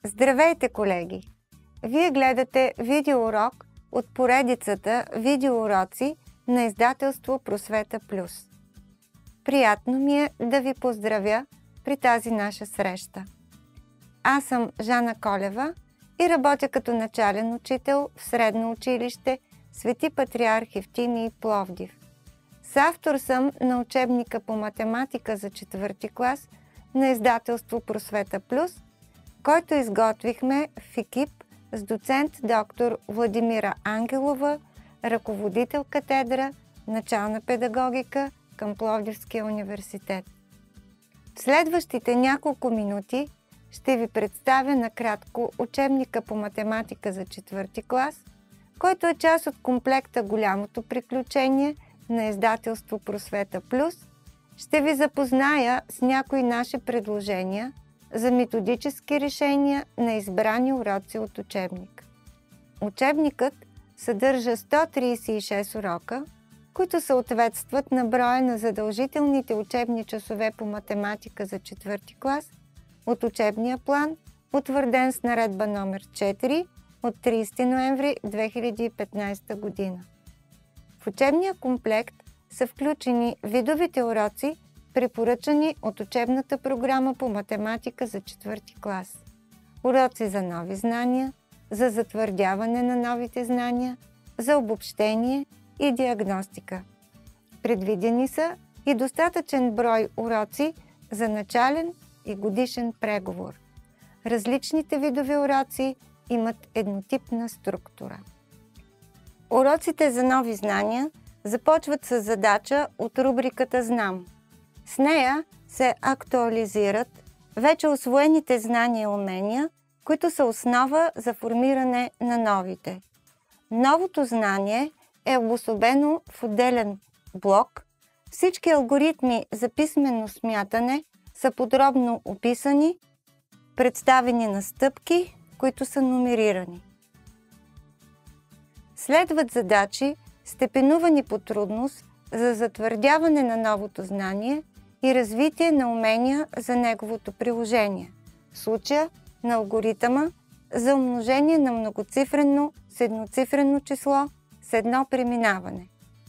Здравейте, колеги! Вие гледате видеоурок от поредицата видеоуроци на издателство Просвета Плюс. Приятно ми е да ви поздравя при тази наша среща. Аз съм Жана Колева и работя като начален учител в Средно училище Свети Патриарх Евтимий Пловдив. Съавтор съм на учебника по математика за 4-ти клас на издателство Просвета Плюс, който изготвихме в екип с доцент доктор Владимира Ангелова, ръководител катедра начална педагогика към Пловдивския университет. В следващите няколко минути ще ви представя накратко учебника по математика за 4-ти клас, който е част от комплекта Голямото приключение на издателство Просвета Плюс. Ще ви запозная с някои наши предложения за методически решения на избрани уроци от учебник. Учебникът съдържа 136 урока, които съответстват на броя на задължителните учебни часове по математика за 4-ти клас от учебния план, утвърден с наредба номер 4 от 30 ноември 2015 година. В учебния комплект са включени видовите уроци, препоръчани от учебната програма по математика за 4-ти клас. Уроци за нови знания, за затвърдяване на новите знания, за обобщение и диагностика. Предвидени са и достатъчен брой уроци за начален и годишен преговор. Различните видове уроци имат еднотипна структура. Уроците за нови знания започват с задача от рубриката «Знам». С нея се актуализират вече усвоените знания и умения, които са основа за формиране на новите. Новото знание е обособено в отделен блок. Всички алгоритми за писмено смятане са подробно описани, представени на стъпки, които са номерирани. Следват задачи, степенувани по трудност за затвърдяване на новото знание и развитие на умения за неговото приложение. В случая на алгоритъма за умножение на многоцифрено с едноцифрено число с едно преминаване.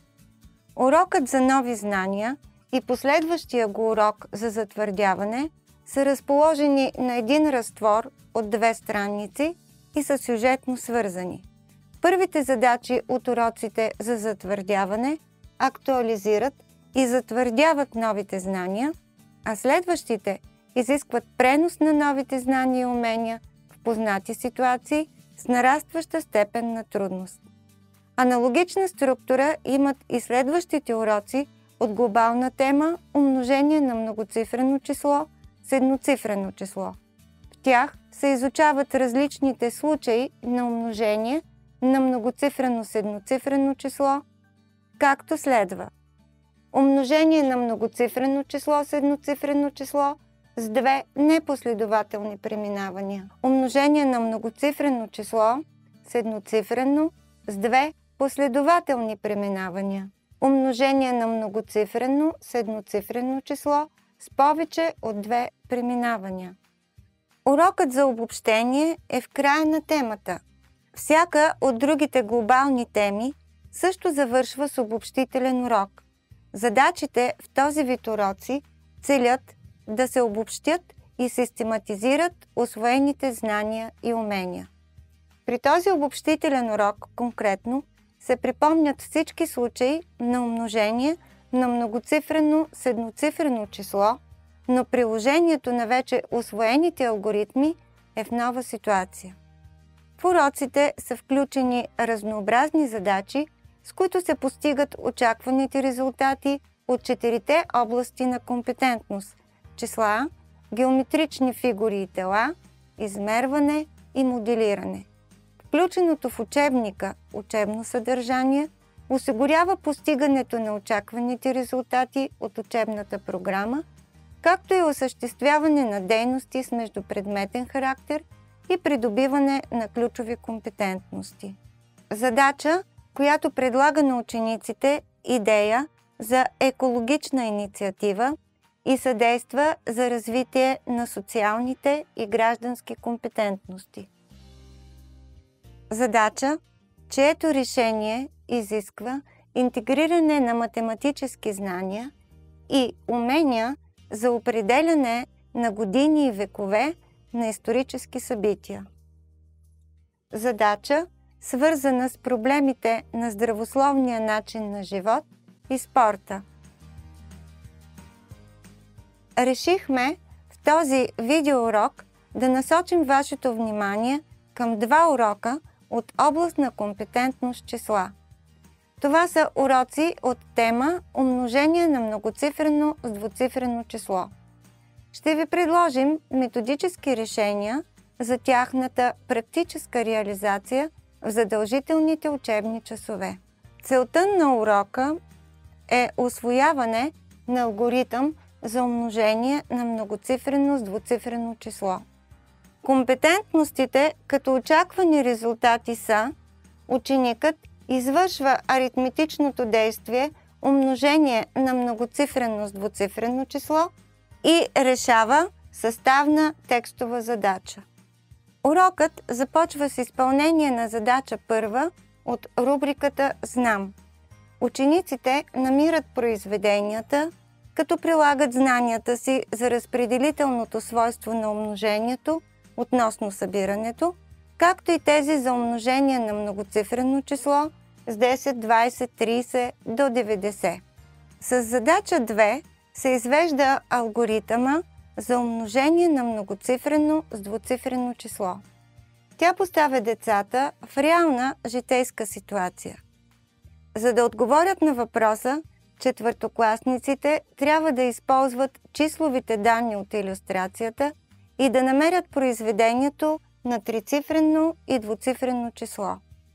Урокът за нови знания и последващия го урок за затвърдяване са разположени на един разтвор от 2 страници и са сюжетно свързани. Първите задачи от уроците за затвърдяване актуализират и затвърдяват новите знания, а следващите изискват пренос на новите знания и умения в познати ситуации с нарастваща степен на трудност. Аналогична структура имат и следващите уроци от глобална тема умножение на многоцифрено число с едноцифрено число. В тях се изучават различните случаи на умножение на многоцифрено с едноцифрено число, както следва: умножение на многоцифрено число с едноцифрено число с 2 непоследователни преминавания, умножение на многоцифрено число с едноцифрено с 2 последователни преминавания, умножение на многоцифрено с едноцифрено число с повече от 2 преминавания. Урокът за обобщение е в края на темата. Всяка от другите глобални теми също завършва с обобщителен урок. Задачите в този вид уроци целят да се обобщят и систематизират усвоените знания и умения. При този обобщителен урок конкретно се припомнят всички случаи на умножение на многоцифрено с едноцифрено число, но приложението на вече усвоените алгоритми е в нова ситуация. В уроците са включени разнообразни задачи, с които се постигат очакваните резултати от 4-те области на компетентност – числа, геометрични фигури и тела, измерване и моделиране. Включеното в учебника учебно съдържание осигурява постигането на очакваните резултати от учебната програма, както и осъществяване на дейности с междупредметен характер и придобиване на ключови компетентности. Задача, която предлага на учениците идея за екологична инициатива, и съдейства за развитие на социалните и граждански компетентности. Задача, чието решение изисква интегриране на математически знания и умения за определяне на години и векове на исторически събития. Задача, свързана с проблемите на здравословния начин на живот и спорта. Решихме в този видеоурок да насочим вашето внимание към два урока от област на компетентност числа. Това са уроци от тема умножение на многоцифрено с двуцифрено число. Ще ви предложим методически решения за тяхната практическа реализация в задължителните учебни часове. Целта на урока е усвояване на алгоритъм за умножение на многоцифрено с двуцифрено число. Компетентностите като очаквани резултати са: ученикът извършва аритметичното действие умножение на многоцифрено с двуцифрено число и решава съставна текстова задача. Урокът започва с изпълнение на задача първа от рубриката «Знам». Учениците намират произведенията, като прилагат знанията си за разпределителното свойство на умножението относно събирането, както и тези за умножение на многоцифрено число с 10, 20, 30 до 90. С задача 2 се извежда алгоритъма за умножение на многоцифрено с двуцифрено число. Тя поставя децата в реална житейска ситуация. За да отговорят на въпроса, четвъртокласниците трябва да използват числовите данни от илюстрацията и да намерят произведението на трицифрено и двуцифрено число.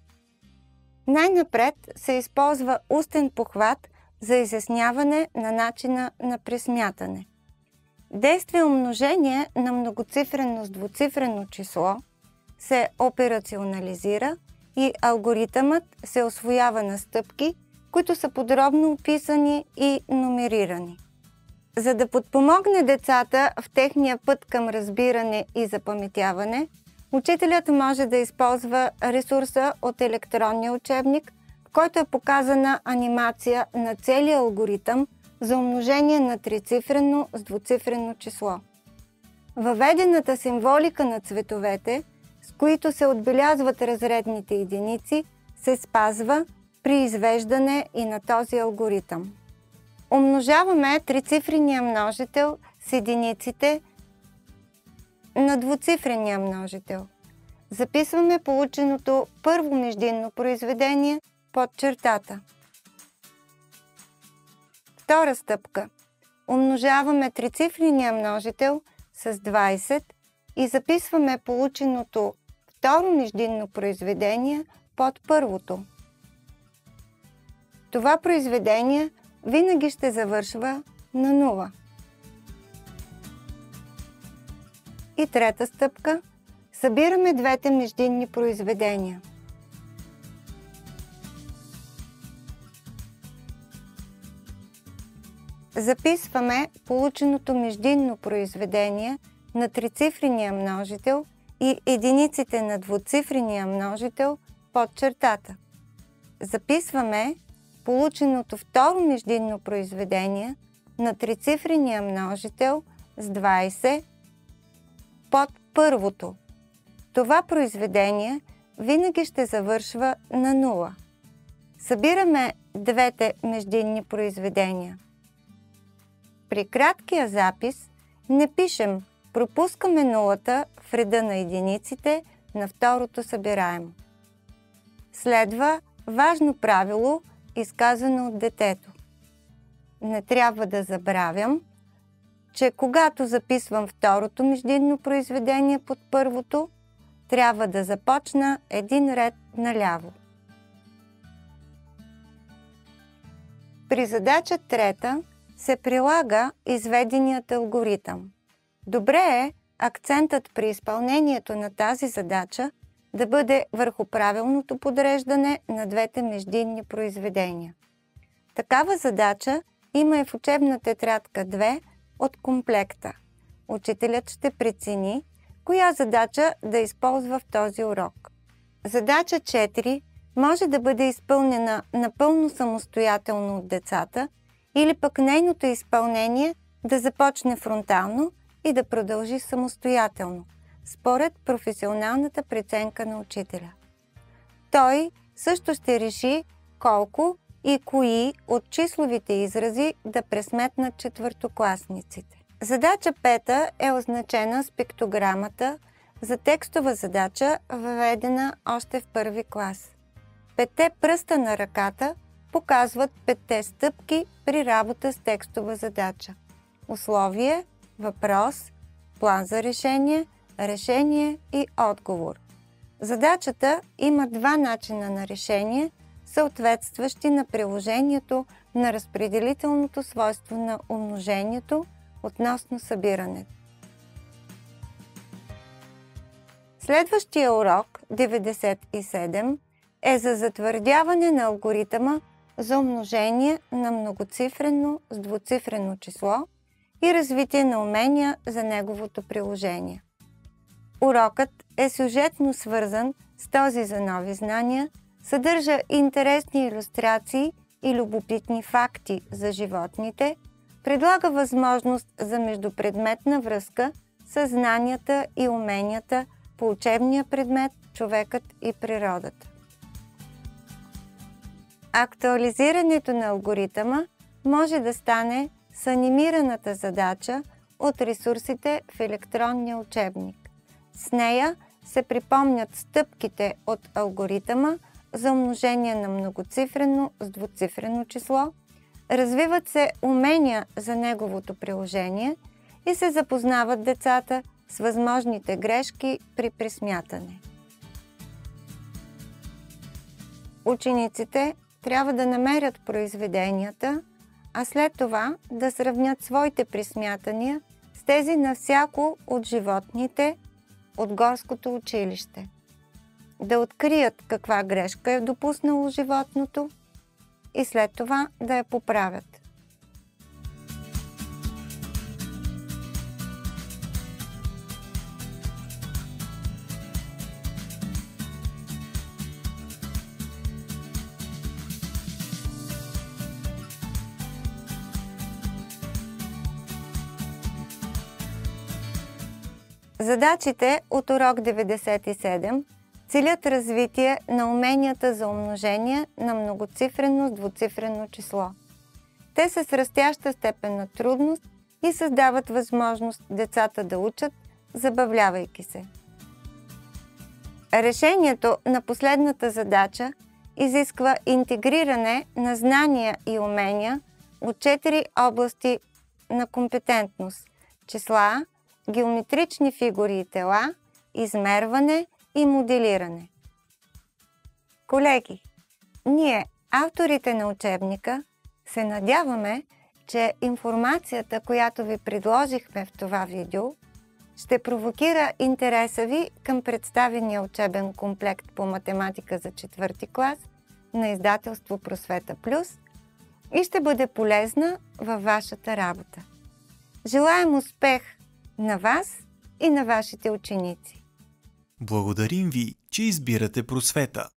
Най-напред се използва устен похват за изясняване на начина на пресмятане. Действие умножение на многоцифрено с двуцифрено число се операционализира и алгоритъмът се усвоява на стъпки, които са подробно описани и номерирани. За да подпомогне децата в техния път към разбиране и запаметяване, учителят може да използва ресурса от електронния учебник, в който е показана анимация на целия алгоритъм за умножение на трицифрено с двуцифрено число. Въведената символика на цветовете, с които се отбелязват разредните единици, се спазва при извеждане и на този алгоритъм. Умножаваме трицифрения множител с единиците на двуцифрения множител. Записваме полученото първо междинно произведение под чертата. Втора стъпка. Умножаваме трицифрения множител с 20 и записваме полученото второ междинно произведение под първото. Това произведение винаги ще завършва на 0. И трета стъпка. Събираме двете междинни произведения. Записваме полученото междинно произведение на трицифрения множител и единиците на двуцифрения множител под чертата. Записваме полученото второ междинно произведение на трицифрения множител с 20 под първото. Това произведение винаги ще завършва на 0. Събираме двете междинни произведения. При краткия запис не пишем, пропускаме нулата в реда на единиците на второто събираемо. Следва важно правило, изказано от детето. Не трябва да забравям, че когато записвам второто междинно произведение под първото, трябва да започна един ред наляво. При задача трета се прилага изведеният алгоритъм. Добре е акцентът при изпълнението на тази задача да бъде върху правилното подреждане на двете междинни произведения. Такава задача има и в учебна тетрадка 2 от комплекта. Учителят ще прецени коя задача да използва в този урок. Задача 4 може да бъде изпълнена напълно самостоятелно от децата или пък нейното изпълнение да започне фронтално и да продължи самостоятелно, според професионалната преценка на учителя. Той също ще реши колко и кои от числовите изрази да пресметнат четвъртокласниците. Задача 5 е означена с пиктограмата за текстова задача, въведена още в първи клас. 5 пръста на ръката показват 5 стъпки при работа с текстова задача. Условие, въпрос, план за решение, решение и отговор. Задачата има два начина на решение, съответстващи на приложението на разпределителното свойство на умножението относно събирането. Следващия урок, 97, е за затвърдяване на алгоритъма за умножение на многоцифрено с двуцифрено число и развитие на умения за неговото приложение. Урокът е сюжетно свързан с този за нови знания, съдържа интересни илюстрации и любопитни факти за животните, предлага възможност за междупредметна връзка с знанията и уменията по учебния предмет «Човекът и природата». Актуализирането на алгоритъма може да стане с анимираната задача от ресурсите в електронния учебник. С нея се припомнят стъпките от алгоритъма за умножение на многоцифрено с двуцифрено число, развиват се умения за неговото приложение и се запознават децата с възможните грешки при пресмятане. Учениците трябва да намерят произведенията, а след това да сравнят своите пресмятания с тези на всяко от животните от горското училище. Да открият каква грешка е допуснало животното и след това да я поправят. Задачите от урок 97 целят развитие на уменията за умножение на многоцифрено с двуцифрено число. Те са с растяща степен на трудност и създават възможност децата да учат, забавлявайки се. Решението на последната задача изисква интегриране на знания и умения от 4 области на компетентност – числа, геометрични фигури и тела, измерване и моделиране. Колеги, ние, авторите на учебника, се надяваме, че информацията, която ви предложихме в това видео, ще провокира интереса ви към представения учебен комплект по математика за 4 клас на издателство Просвета Плюс и ще бъде полезна във вашата работа. Желаем успех на вас и на вашите ученици! Благодарим ви, че избирате Просвета.